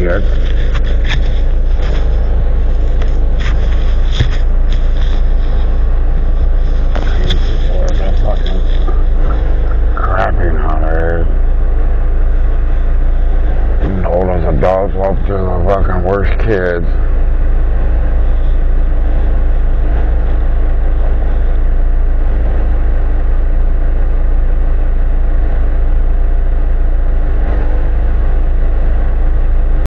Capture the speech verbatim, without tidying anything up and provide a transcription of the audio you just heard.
shit. People are just fucking crapping on her. And old as adults up to the fucking worst kids.